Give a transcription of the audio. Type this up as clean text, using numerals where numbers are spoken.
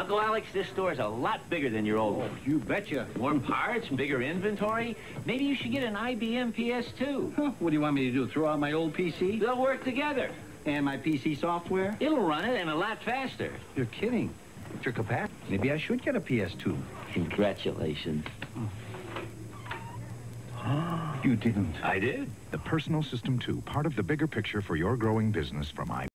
Uncle Alex, this store's a lot bigger than your old one. You betcha. More parts, bigger inventory. Maybe you should get an IBM PS2. Huh, what do you want me to do, throw out my old PC? They'll work together. And my PC software? It'll run it and a lot faster. You're kidding. It's your capacity. Maybe I should get a PS2. Congratulations. You didn't. I did. The Personal System 2, part of the bigger picture for your growing business from IBM.